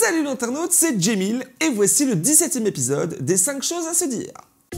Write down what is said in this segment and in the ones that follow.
Salut l'internaute, c'est Djemil et voici le 17e épisode des 5 choses à se dire.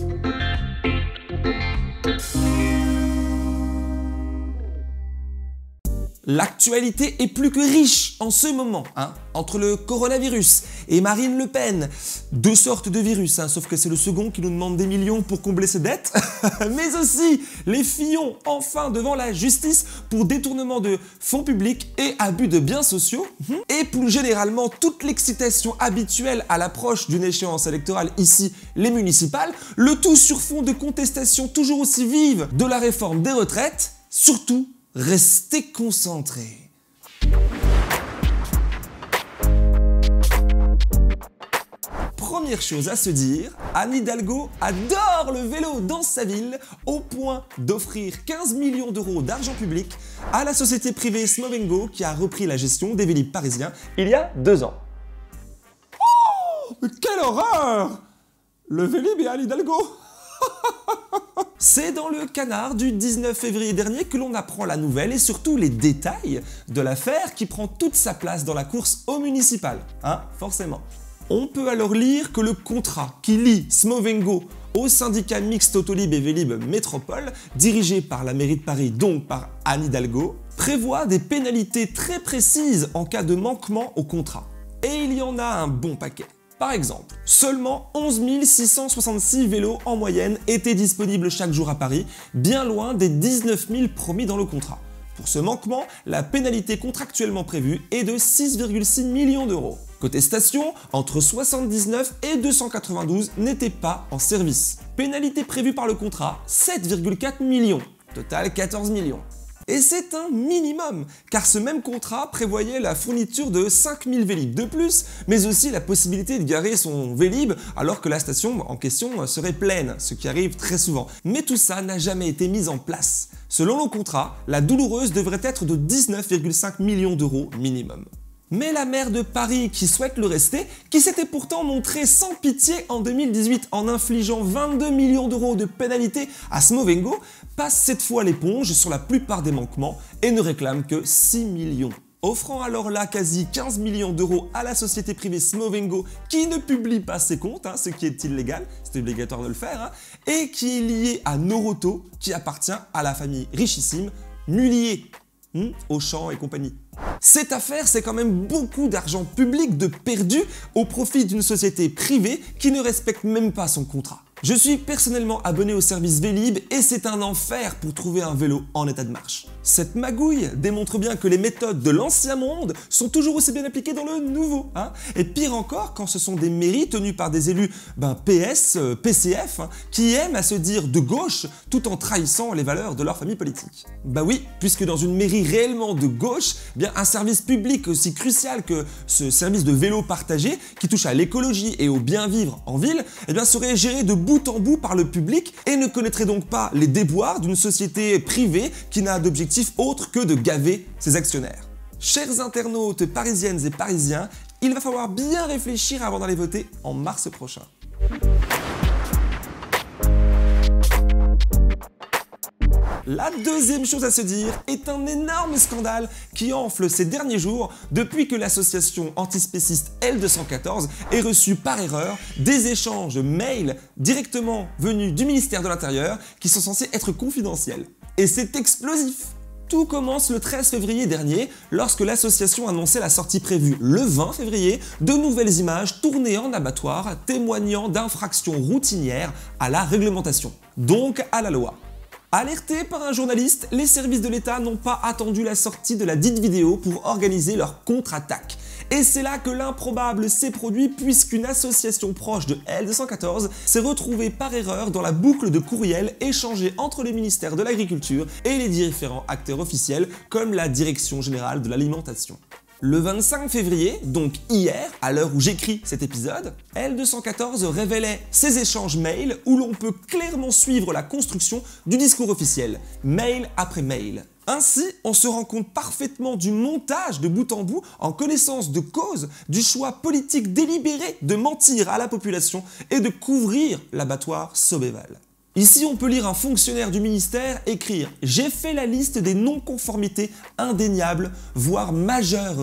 L'actualité est plus que riche en ce moment, entre le coronavirus et Marine Le Pen. Deux sortes de virus, sauf que c'est le second qui nous demande des millions pour combler ses dettes. Mais aussi les Fillon, enfin devant la justice pour détournement de fonds publics et abus de biens sociaux. Et plus généralement, toute l'excitation habituelle à l'approche d'une échéance électorale, ici les municipales. Le tout sur fond de contestation toujours aussi vive de la réforme des retraites. Surtout, restez concentrés. Première chose à se dire, Anne Hidalgo adore le vélo dans sa ville au point d'offrir 15 millions d'euros d'argent public à la société privée Smovengo qui a repris la gestion des Vélib parisiens il y a 2 ans. Oh, mais quelle horreur! Le Vélib et Anne Hidalgo. C'est dans le Canard du 19 février dernier que l'on apprend la nouvelle et surtout les détails de l'affaire qui prend toute sa place dans la course au municipal, forcément. On peut alors lire que le contrat qui lie Smovengo au syndicat mixte Autolib et Vélib Métropole, dirigé par la mairie de Paris, donc par Anne Hidalgo, prévoit des pénalités très précises en cas de manquement au contrat. Et il y en a un bon paquet. Par exemple, seulement 11 666 vélos en moyenne étaient disponibles chaque jour à Paris, bien loin des 19 000 promis dans le contrat. Pour ce manquement, la pénalité contractuellement prévue est de 6,6 millions d'euros. Côté station, entre 79 et 292 n'étaient pas en service. Pénalité prévue par le contrat, 7,4 millions. Total 14 millions. Et c'est un minimum, car ce même contrat prévoyait la fourniture de 5000 Vélib de plus, mais aussi la possibilité de garer son Vélib alors que la station en question serait pleine, ce qui arrive très souvent. Mais tout ça n'a jamais été mis en place. Selon le contrat, la douloureuse devrait être de 19,5 millions d'euros minimum. Mais la maire de Paris, qui souhaite le rester, qui s'était pourtant montrée sans pitié en 2018 en infligeant 22 millions d'euros de pénalité à Smovengo, passe cette fois l'éponge sur la plupart des manquements et ne réclame que 6 millions. Offrant alors là quasi 15 millions d'euros à la société privée Smovengo qui ne publie pas ses comptes, ce qui est illégal, c'est obligatoire de le faire, et qui est lié à Noroto, qui appartient à la famille richissime Mullier, Auchan et compagnie. Cette affaire, c'est quand même beaucoup d'argent public de perdu au profit d'une société privée qui ne respecte même pas son contrat. Je suis personnellement abonné au service Vélib et c'est un enfer pour trouver un vélo en état de marche. Cette magouille démontre bien que les méthodes de l'ancien monde sont toujours aussi bien appliquées dans le nouveau. Et pire encore quand ce sont des mairies tenues par des élus PS, PCF, qui aiment à se dire de gauche tout en trahissant les valeurs de leur famille politique. Bah oui, puisque dans une mairie réellement de gauche, un service public aussi crucial que ce service de vélo partagé qui touche à l'écologie et au bien vivre en ville, serait géré de bout en bout par le public et ne connaîtrait donc pas les déboires d'une société privée qui n'a d'objectif autre que de gaver ses actionnaires. Chers internautes parisiennes et parisiens, il va falloir bien réfléchir avant d'aller voter en mars prochain. La deuxième chose à se dire est un énorme scandale qui enfle ces derniers jours depuis que l'association antispéciste L214 ait reçu par erreur des échanges mails directement venus du ministère de l'Intérieur qui sont censés être confidentiels. Et c'est explosif! Tout commence le 13 février dernier lorsque l'association annonçait la sortie prévue le 20 février de nouvelles images tournées en abattoir témoignant d'infractions routinières à la réglementation, donc à la loi. Alertés par un journaliste, les services de l'État n'ont pas attendu la sortie de la dite vidéo pour organiser leur contre-attaque. Et c'est là que l'improbable s'est produit puisqu'une association proche de L214 s'est retrouvée par erreur dans la boucle de courriels échangés entre les ministères de l'Agriculture et les différents acteurs officiels comme la Direction Générale de l'Alimentation. Le 25 février, donc hier, à l'heure où j'écris cet épisode, L214 révélait ces échanges mails où l'on peut clairement suivre la construction du discours officiel, mail après mail. Ainsi, on se rend compte parfaitement du montage de bout en bout, en connaissance de cause, du choix politique délibéré de mentir à la population et de couvrir l'abattoir Sobéval. Ici, on peut lire un fonctionnaire du ministère écrire « J'ai fait la liste des non-conformités indéniables, voire majeures révélées ».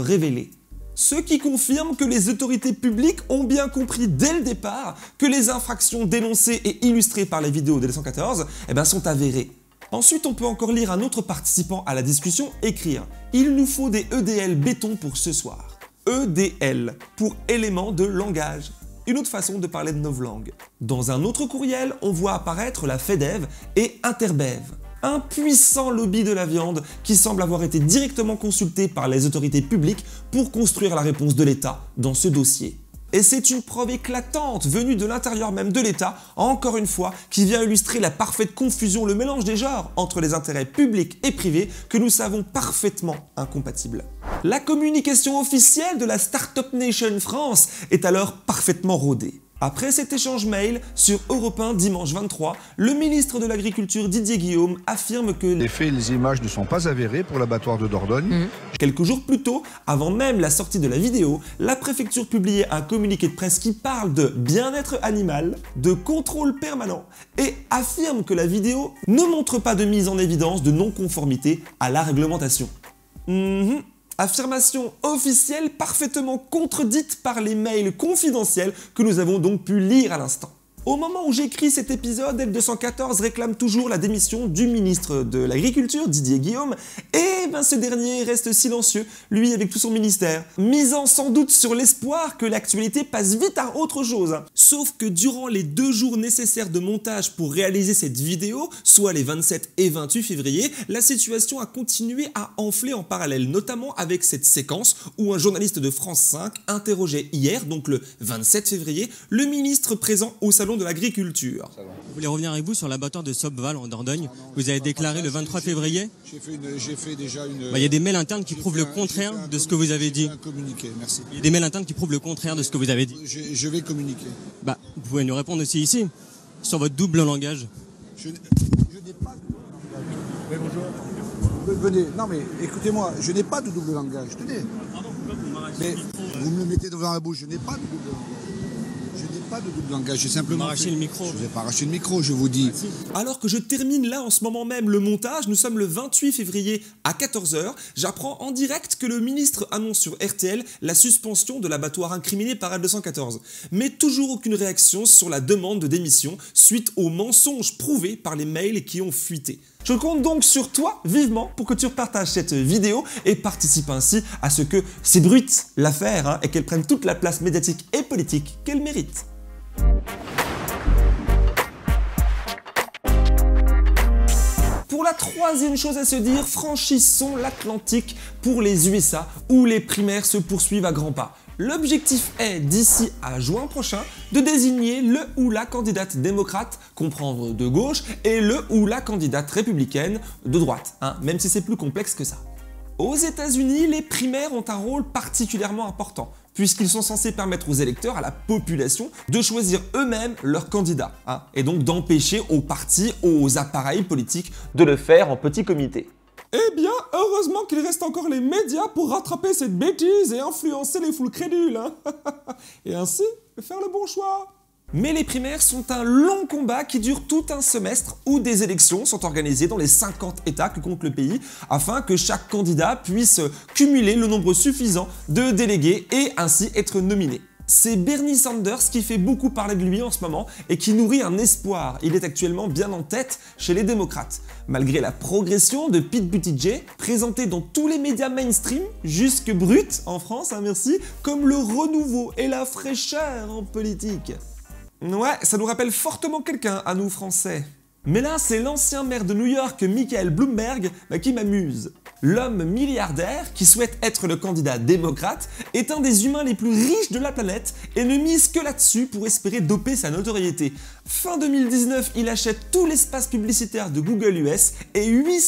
Ce qui confirme que les autorités publiques ont bien compris dès le départ que les infractions dénoncées et illustrées par les vidéos de 214 sont avérées. Ensuite, on peut encore lire un autre participant à la discussion écrire « Il nous faut des EDL béton pour ce soir ». EDL, pour éléments de langage. Une autre façon de parler de novlangue. Dans un autre courriel, on voit apparaître la FEDEV et Interbev. Un puissant lobby de la viande qui semble avoir été directement consulté par les autorités publiques pour construire la réponse de l'État dans ce dossier. Et c'est une preuve éclatante venue de l'intérieur même de l'État, encore une fois, qui vient illustrer la parfaite confusion, le mélange des genres entre les intérêts publics et privés que nous savons parfaitement incompatibles. La communication officielle de la Startup Nation France est alors parfaitement rodée. Après cet échange mail, sur Europe 1 dimanche 23, le ministre de l'Agriculture Didier Guillaume affirme que les faits et les images ne sont pas avérés pour l'abattoir de Dordogne. Quelques jours plus tôt, avant même la sortie de la vidéo, la préfecture publiait un communiqué de presse qui parle de bien-être animal, de contrôle permanent et affirme que la vidéo ne montre pas de mise en évidence de non-conformité à la réglementation. Affirmation officielle parfaitement contredite par les mails confidentiels que nous avons donc pu lire à l'instant. Au moment où j'écris cet épisode, L214 réclame toujours la démission du ministre de l'Agriculture, Didier Guillaume, et ce dernier reste silencieux, lui avec tout son ministère, misant sans doute sur l'espoir que l'actualité passe vite à autre chose. Sauf que durant les 2 jours nécessaires de montage pour réaliser cette vidéo, soit les 27 et 28 février, la situation a continué à enfler en parallèle, notamment avec cette séquence où un journaliste de France 5 interrogeait hier, donc le 27 février, le ministre présent au salon de l'agriculture. Je voulais revenir avec vous sur l'abattoir de Sobval en Dordogne. Vous avez déclaré le 23 février. J'ai fait déjà une... Il y a des mails internes qui prouvent le contraire de ce que vous avez dit. Merci. Il y a des mails internes qui prouvent le contraire de ce que vous avez dit. Je vais communiquer. Vous pouvez nous répondre aussi ici, sur votre double langage. Je n'ai pas de double langage. Oui, bonjour. Venez, non mais écoutez-moi, je n'ai pas de double langage, tenez. Pardon, pourquoi vous m'arrachez mais le micro vous me le mettez devant la bouche, je n'ai pas de double langage. Je n'ai pas de double langage, j'ai simplement... Arraché le micro. Je ne vais pas arracher le micro, je vous dis. Alors que je termine là en ce moment même le montage, nous sommes le 28 février à 14 h, j'apprends en direct que le ministre annonce sur RTL la suspension de l'abattoir incriminé par L214. Mais toujours aucune réaction sur la demande de démission suite aux mensonges prouvés par les mails qui ont fuité. Je compte donc sur toi vivement pour que tu repartages cette vidéo et participes ainsi à ce que s'ébruite l'affaire et qu'elle prenne toute la place médiatique et politique qu'elle mérite. Pour la troisième chose à se dire, franchissons l'Atlantique pour les USA où les primaires se poursuivent à grands pas. L'objectif est, d'ici à juin prochain, de désigner le ou la candidate démocrate, comprendre de gauche, et le ou la candidate républicaine de droite, même si c'est plus complexe que ça. Aux États-Unis, les primaires ont un rôle particulièrement important, puisqu'ils sont censés permettre aux électeurs, à la population, de choisir eux-mêmes leurs candidats, et donc d'empêcher aux partis, aux appareils politiques de le faire en petit comité. Eh bien, heureusement qu'il reste encore les médias pour rattraper cette bêtise et influencer les foules crédules, et ainsi faire le bon choix. Mais les primaires sont un long combat qui dure tout un semestre où des élections sont organisées dans les 50 États que compte le pays afin que chaque candidat puisse cumuler le nombre suffisant de délégués et ainsi être nominé. C'est Bernie Sanders qui fait beaucoup parler de lui en ce moment et qui nourrit un espoir. Il est actuellement bien en tête chez les démocrates. Malgré la progression de Pete Buttigieg, présenté dans tous les médias mainstream, jusque brut en France, merci, comme le renouveau et la fraîcheur en politique. Ouais, ça nous rappelle fortement quelqu'un à nous Français. Mais là, c'est l'ancien maire de New York, Michael Bloomberg, qui m'amuse. L'homme milliardaire, qui souhaite être le candidat démocrate, est un des humains les plus riches de la planète et ne mise que là-dessus pour espérer doper sa notoriété. Fin 2019, il achète tout l'espace publicitaire de Google US et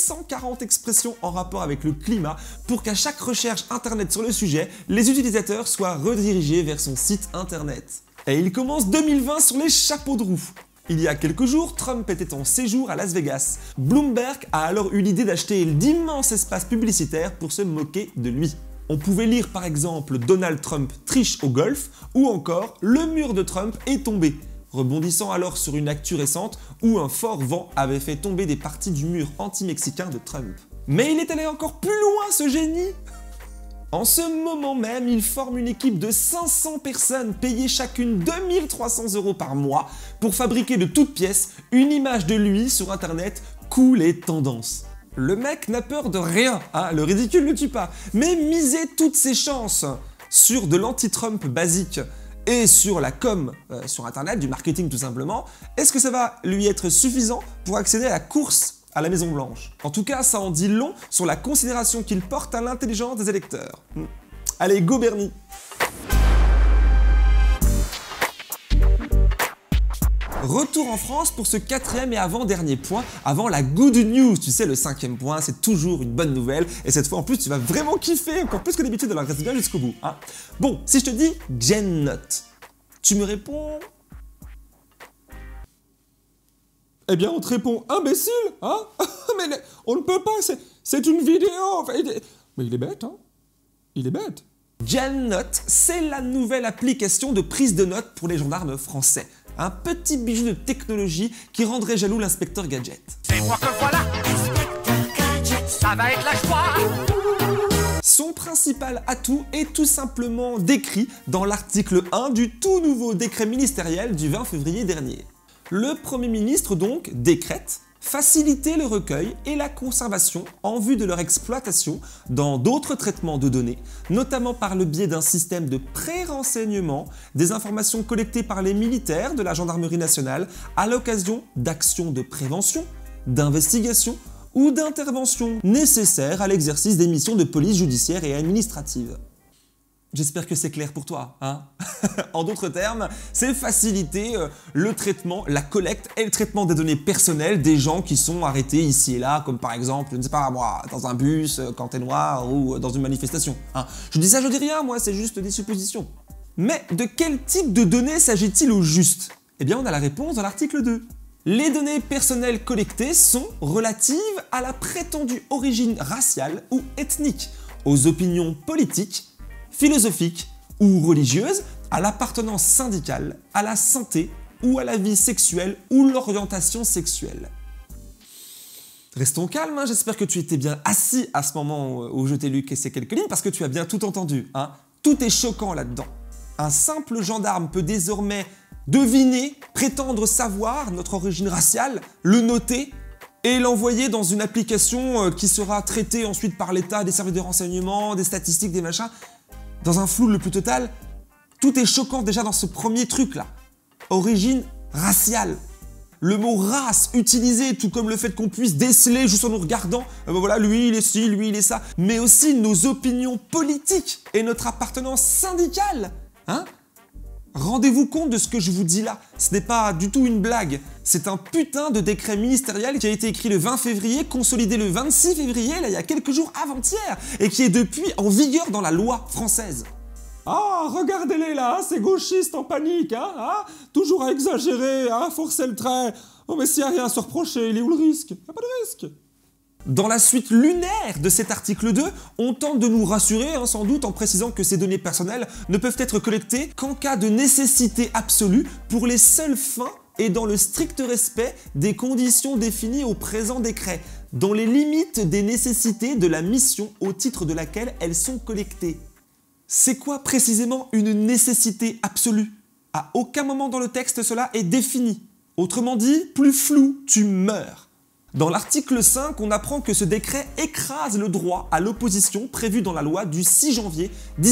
840 expressions en rapport avec le climat pour qu'à chaque recherche internet sur le sujet, les utilisateurs soient redirigés vers son site internet. Et il commence 2020 sur les chapeaux de roue. Il y a quelques jours, Trump était en séjour à Las Vegas. Bloomberg a alors eu l'idée d'acheter d'immenses espaces publicitaires pour se moquer de lui. On pouvait lire par exemple Donald Trump triche au golf ou encore le mur de Trump est tombé, rebondissant alors sur une actu récente où un fort vent avait fait tomber des parties du mur anti-mexicain de Trump. Mais il est allé encore plus loin ce génie. En ce moment même, ils forment une équipe de 500 personnes payées chacune 2300 € par mois pour fabriquer de toutes pièces une image de lui sur internet cool et tendance. Le mec n'a peur de rien, hein, le ridicule ne tue pas, mais miser toutes ses chances sur de l'anti-Trump basique et sur la com sur internet, du marketing tout simplement, est-ce que ça va lui être suffisant pour accéder à la course à la Maison Blanche? En tout cas, ça en dit long sur la considération qu'il porte à l'intelligence des électeurs. Allez, go Bernie! Retour en France pour ce 4e et avant-dernier point, avant la good news. Tu sais, le 5e point, c'est toujours une bonne nouvelle. Et cette fois, en plus, tu vas vraiment kiffer, encore plus que d'habitude, alors reste bien jusqu'au bout. Hein. Bon, si je te dis GenNote, tu me réponds... Eh bien, on te répond imbécile, hein? Mais on ne peut pas, c'est une vidéo. Enfin, mais il est bête, hein? Il est bête. GenNote, c'est la nouvelle application de prise de notes pour les gendarmes français. Un petit bijou de technologie qui rendrait jaloux l'inspecteur Gadget. C'est moi que voilà, inspecteur Gadget, ça va être la joie. Son principal atout est tout simplement décrit dans l'article 1 du tout nouveau décret ministériel du 20 février dernier. Le Premier ministre donc décrète faciliter le recueil et la conservation en vue de leur exploitation dans d'autres traitements de données, notamment par le biais d'un système de pré-renseignement des informations collectées par les militaires de la gendarmerie nationale à l'occasion d'actions de prévention, d'investigation ou d'intervention nécessaires à l'exercice des missions de police judiciaire et administrative. J'espère que c'est clair pour toi, hein. En d'autres termes, c'est faciliter le traitement, la collecte et le traitement des données personnelles des gens qui sont arrêtés ici et là, comme par exemple, je ne sais pas moi, dans un bus, quand t'es noir, ou dans une manifestation. Hein. Je dis ça, je dis rien, moi, c'est juste des suppositions. Mais de quel type de données s'agit-il au juste? Eh bien, on a la réponse dans l'article 2. Les données personnelles collectées sont relatives à la prétendue origine raciale ou ethnique, aux opinions politiques, philosophiques ou religieuses, à l'appartenance syndicale, à la santé ou à la vie sexuelle ou l'orientation sexuelle. Restons calmes, hein, j'espère que tu étais bien assis à ce moment où je t'ai lu ces quelques lignes parce que tu as bien tout entendu. Hein. Tout est choquant là-dedans. Un simple gendarme peut désormais deviner, prétendre savoir notre origine raciale, le noter et l'envoyer dans une application qui sera traitée ensuite par l'État, des services de renseignement, des statistiques, des machins. Dans un flou le plus total, tout est choquant déjà dans ce premier truc-là. Origine raciale. Le mot race utilisé, tout comme le fait qu'on puisse déceler juste en nous regardant, voilà, lui il est ci, lui il est ça, mais aussi nos opinions politiques et notre appartenance syndicale. Hein? Rendez-vous compte de ce que je vous dis là, ce n'est pas du tout une blague, c'est un putain de décret ministériel qui a été écrit le 20 février, consolidé le 26 février, là il y a quelques jours avant-hier, et qui est depuis en vigueur dans la loi française. Ah, regardez-les là, ces gauchistes en panique, hein, toujours à exagérer, forcer le trait. Oh mais s'il n'y a rien à se reprocher, il est où le risque? Il n'y a pas de risque. Dans la suite lunaire de cet article 2, on tente de nous rassurer, sans doute, en précisant que ces données personnelles ne peuvent être collectées qu'en cas de nécessité absolue pour les seules fins et dans le strict respect des conditions définies au présent décret, dans les limites des nécessités de la mission au titre de laquelle elles sont collectées. C'est quoi précisément une nécessité absolue? À aucun moment dans le texte cela est défini. Autrement dit, plus flou, tu meurs. Dans l'article 5, on apprend que ce décret écrase le droit à l'opposition prévu dans la loi du 6 janvier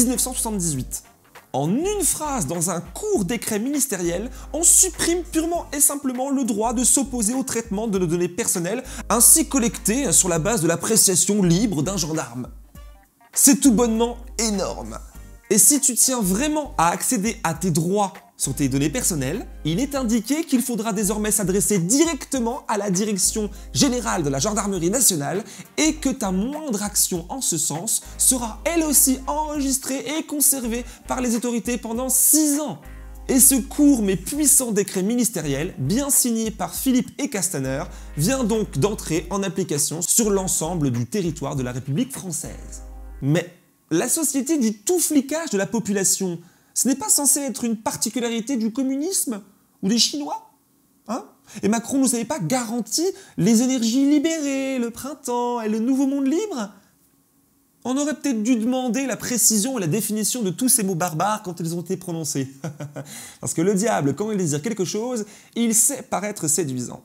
1978. En une phrase dans un court décret ministériel, on supprime purement et simplement le droit de s'opposer au traitement de nos données personnelles, ainsi collectées sur la base de l'appréciation libre d'un gendarme. C'est tout bonnement énorme. Et si tu tiens vraiment à accéder à tes droits sur tes données personnelles, il est indiqué qu'il faudra désormais s'adresser directement à la Direction Générale de la Gendarmerie Nationale et que ta moindre action en ce sens sera elle aussi enregistrée et conservée par les autorités pendant 6 ans. Et ce court mais puissant décret ministériel, bien signé par Philippe et Castaner, vient donc d'entrer en application sur l'ensemble du territoire de la République française. Mais la société du tout flicage de la population, ce n'est pas censé être une particularité du communisme ou des Chinois, hein? Et Macron nous avait pas garanti les énergies libérées, le printemps et le nouveau monde libre? On aurait peut-être dû demander la précision et la définition de tous ces mots barbares quand ils ont été prononcés. Parce que le diable, quand il désire quelque chose, il sait paraître séduisant.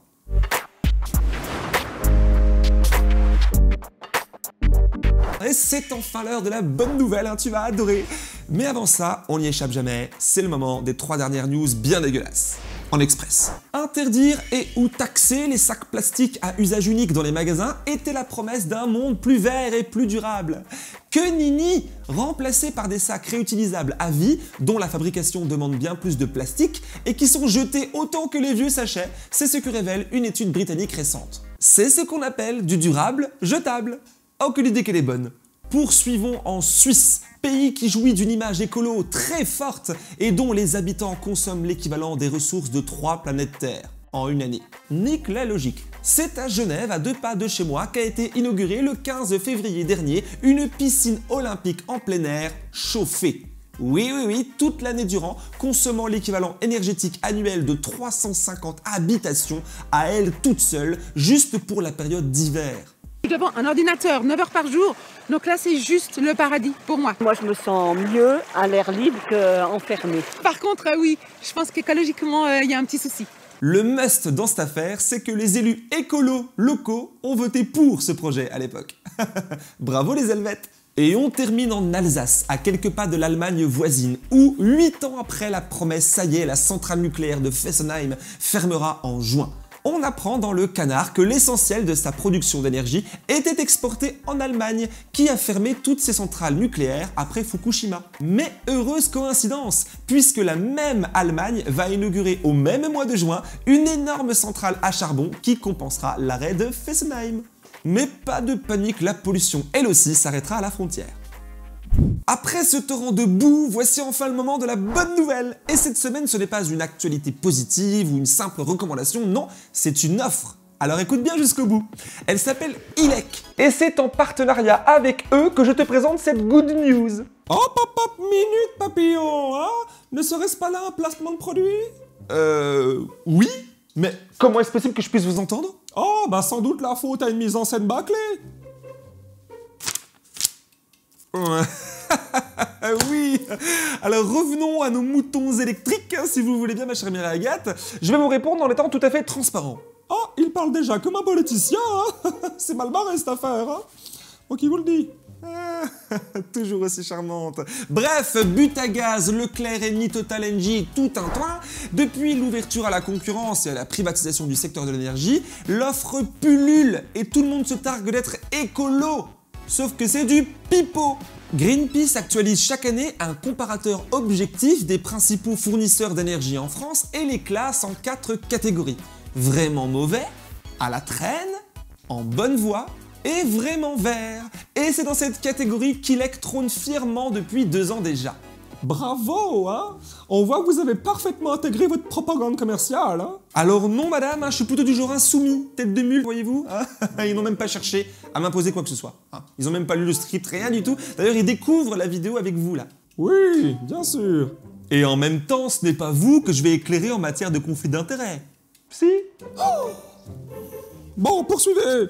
Et c'est enfin l'heure de la bonne nouvelle, hein, tu vas adorer. Mais avant ça, on n'y échappe jamais, c'est le moment des 3 dernières news bien dégueulasses. En express. Interdire et ou taxer les sacs plastiques à usage unique dans les magasins était la promesse d'un monde plus vert et plus durable. Que nini! Remplacés par des sacs réutilisables à vie, dont la fabrication demande bien plus de plastique et qui sont jetés autant que les vieux sachets, c'est ce que révèle une étude britannique récente. C'est ce qu'on appelle du durable jetable. Oh, que l'idée qu'elle est bonne! Poursuivons en Suisse, pays qui jouit d'une image écolo très forte et dont les habitants consomment l'équivalent des ressources de 3 planètes Terre en une année. Nique la logique. C'est à Genève, à 2 pas de chez moi, qu'a été inaugurée le 15 février dernier une piscine olympique en plein air chauffée. Oui, toute l'année durant, consommant l'équivalent énergétique annuel de 350 habitations à elle toute seule, juste pour la période d'hiver. Devant un ordinateur 9 heures par jour, donc là c'est juste le paradis pour moi. Moi je me sens mieux à l'air libre qu'enfermée. Par contre oui, je pense qu'écologiquement il y a un petit souci. Le must dans cette affaire, c'est que les élus écolos locaux ont voté pour ce projet à l'époque. Bravo les Helvètes! Et on termine en Alsace, à quelques pas de l'Allemagne voisine, où 8 ans après la promesse, ça y est, la centrale nucléaire de Fessenheim fermera en juin. On apprend dans le Canard que l'essentiel de sa production d'énergie était exporté en Allemagne, qui a fermé toutes ses centrales nucléaires après Fukushima. Mais heureuse coïncidence, puisque la même Allemagne va inaugurer au même mois de juin une énorme centrale à charbon qui compensera l'arrêt de Fessenheim. Mais pas de panique, la pollution elle aussi s'arrêtera à la frontière. Après ce torrent de boue, voici enfin le moment de la bonne nouvelle. Et cette semaine, ce n'est pas une actualité positive ou une simple recommandation, non, c'est une offre. Alors écoute bien jusqu'au bout. Elle s'appelle ILEC. Et c'est en partenariat avec eux que je te présente cette good news. Hop, minute papillon, hein? Ne serait-ce pas là un placement de produit? Oui. Mais comment est-ce possible que je puisse vous entendre? Oh, bah sans doute la faute à une mise en scène bâclée. Oui. Alors revenons à nos moutons électriques, si vous voulez bien ma chère Mireille Agathe. Je vais vous répondre en étant tout à fait transparent. Oh, il parle déjà comme un politicien, hein. C'est mal barré cette affaire, hein. Moi qui vous le dis. Toujours aussi charmante. Bref, Butagaz, Leclerc, Eni, Total Engie, tout un toin. Depuis l'ouverture à la concurrence et à la privatisation du secteur de l'énergie, l'offre pullule et tout le monde se targue d'être écolo. Sauf que c'est du pipeau. Greenpeace actualise chaque année un comparateur objectif des principaux fournisseurs d'énergie en France et les classe en 4 catégories. Vraiment mauvais, à la traîne, en bonne voie et vraiment vert. Et c'est dans cette catégorie qu'ILEC trône fièrement depuis 2 ans déjà. Bravo, hein? On voit que vous avez parfaitement intégré votre propagande commerciale, hein? Alors non, madame, hein, je suis plutôt du genre insoumis, tête de mule, voyez-vous, hein? Ils n'ont même pas cherché à m'imposer quoi que ce soit, hein? Ils n'ont même pas lu le script, rien du tout. D'ailleurs, ils découvrent la vidéo avec vous, là. Oui, bien sûr. Et en même temps, ce n'est pas vous que je vais éclairer en matière de conflit d'intérêts. Si? Oh! Bon, poursuivez!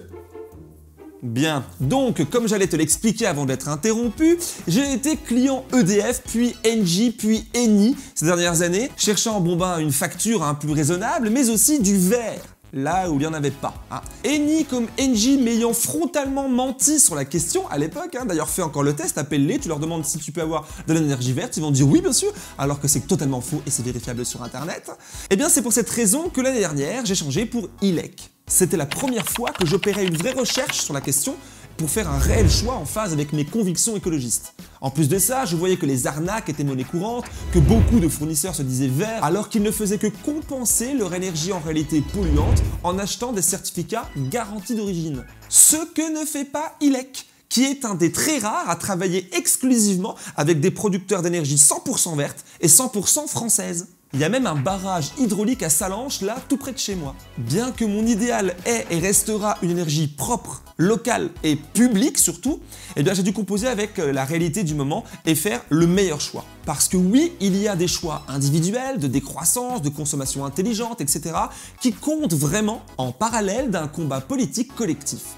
Bien, donc comme j'allais te l'expliquer avant d'être interrompu, j'ai été client EDF, puis Engie, puis Eni ces dernières années, cherchant une facture plus raisonnable, mais aussi du vert, là où il n'y en avait pas. Hein. Eni comme Engie m'ayant frontalement menti sur la question à l'époque, hein, d'ailleurs fais encore le test, appelle-les, tu leur demandes si tu peux avoir de l'énergie verte, ils vont dire oui bien sûr, alors que c'est totalement faux et c'est vérifiable sur internet. Et bien c'est pour cette raison que l'année dernière, j'ai changé pour ILEC. C'était la première fois que j'opérais une vraie recherche sur la question pour faire un réel choix en phase avec mes convictions écologistes. En plus de ça, je voyais que les arnaques étaient monnaie courante, que beaucoup de fournisseurs se disaient verts alors qu'ils ne faisaient que compenser leur énergie en réalité polluante en achetant des certificats garantis d'origine. Ce que ne fait pas ILEC, qui est un des très rares à travailler exclusivement avec des producteurs d'énergie 100% verte et 100% française. Il y a même un barrage hydraulique à Salanches, là, tout près de chez moi. Bien que mon idéal est et restera une énergie propre, locale et publique surtout, eh bien j'ai dû composer avec la réalité du moment et faire le meilleur choix. Parce que oui, il y a des choix individuels, de décroissance, de consommation intelligente, etc. qui comptent vraiment en parallèle d'un combat politique collectif.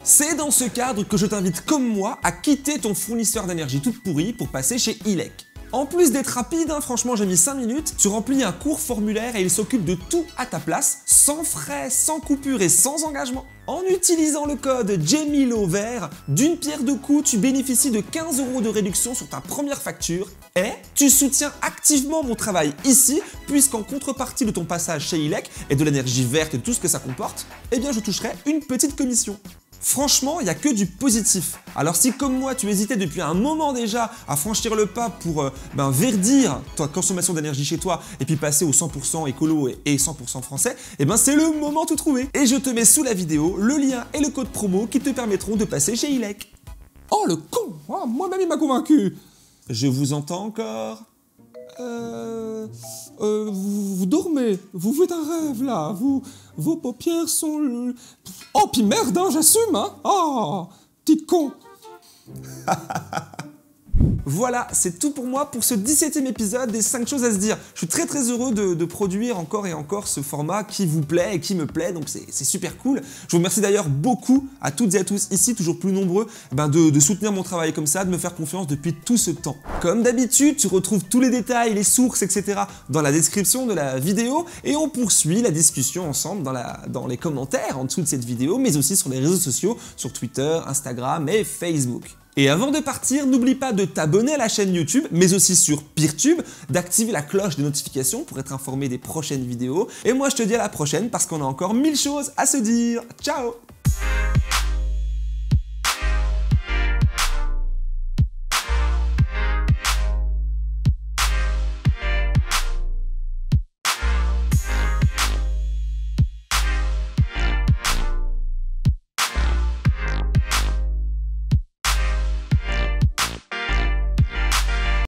C'est dans ce cadre que je t'invite comme moi à quitter ton fournisseur d'énergie toute pourrie pour passer chez ILEC. En plus d'être rapide, franchement j'ai mis 5 minutes, tu remplis un court formulaire et il s'occupe de tout à ta place, sans frais, sans coupure et sans engagement. En utilisant le code JEMILOVERT, d'une pierre deux coups, tu bénéficies de 15 € de réduction sur ta première facture et tu soutiens activement mon travail ici, puisqu'en contrepartie de ton passage chez ILEC et de l'énergie verte et de tout ce que ça comporte, eh bien je toucherai une petite commission. Franchement, il n'y a que du positif. Alors si comme moi, tu hésitais depuis un moment déjà à franchir le pas pour verdir ta consommation d'énergie chez toi et puis passer au 100% écolo et 100% français, eh ben c'est le moment tout trouvé. Et je te mets sous la vidéo le lien et le code promo qui te permettront de passer chez ILEC. Oh le con, moi-même il m'a convaincu. Je vous entends encore. Vous dormez, vous faites un rêve là, vos paupières sont... Oh, puis merde, j'assume, hein. Oh, petit con. Voilà, c'est tout pour moi pour ce 17e épisode des 5 choses à se dire. Je suis très heureux de produire encore et encore ce format qui vous plaît et qui me plaît, donc c'est super cool. Je vous remercie d'ailleurs beaucoup à toutes et à tous ici, toujours plus nombreux, de soutenir mon travail comme ça, de me faire confiance depuis tout ce temps. Comme d'habitude, tu retrouves tous les détails, les sources, etc. dans la description de la vidéo et on poursuit la discussion ensemble dans les commentaires en dessous de cette vidéo, mais aussi sur les réseaux sociaux, sur Twitter, Instagram et Facebook. Et avant de partir, n'oublie pas de t'abonner à la chaîne YouTube, mais aussi sur Peertube, d'activer la cloche de notification pour être informé des prochaines vidéos. Et moi, je te dis à la prochaine parce qu'on a encore 1000 choses à se dire. Ciao!